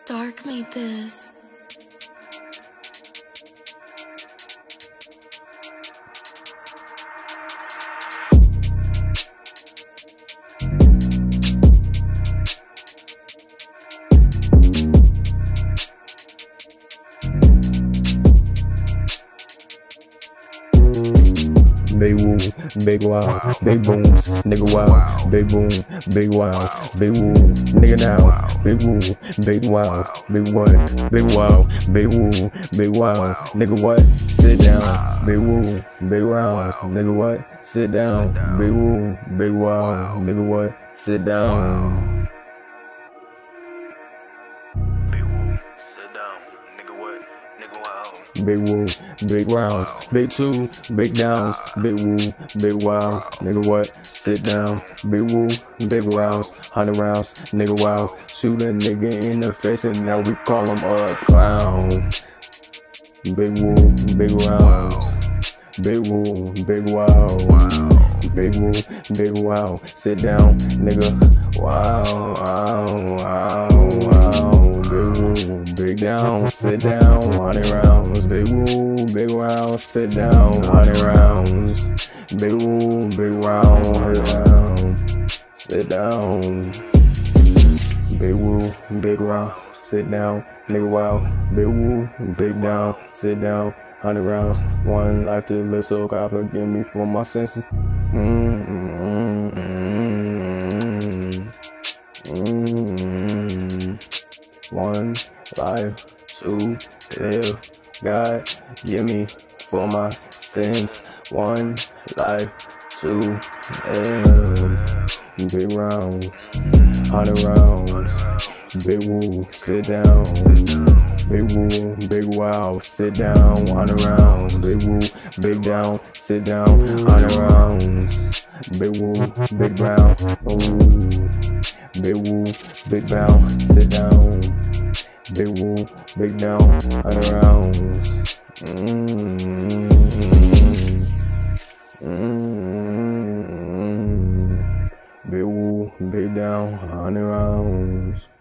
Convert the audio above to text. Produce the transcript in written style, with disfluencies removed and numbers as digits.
Dark made this. Big woo, big wow, big booms, nigga wow, big boom, big wow, big woo, nigga now, big woo, big wow, big what, big wow, big woo, big wow, nigga what, sit down, big woo, big rounds, nigga what, sit down, big woo, big wow, nigga what, sit down. Big woo, big rounds, big two, big downs, big woo, big wow, nigga what, sit down, big woo, big rounds, 100 rounds, nigga wow, shoot a nigga in the face and now we call him a clown. Big woo, big rounds, big woo, big wow, big woo, big wow, sit down, nigga, wow, big woo, big down, sit down, 100 rounds, big woo, big round, sit down, 100 rounds, big woo, big round, 100 rounds, sit down, big woo, big rounds, sit down, nigga wow, big woo, big down, sit down, 100 rounds, one life to live, so God forgive me for my senses. One life to live, God give me for my sins. One life to live. Big rounds, 100 rounds, big woo, sit down. Big woo, big wow, sit down, 100 rounds. Big woo, big down, sit down, 100 rounds. Big woo, big brown, ooh. Big woo, big bow, sit down. Big woo, big down, 100 rounds. Big woo, big down, 100 rounds.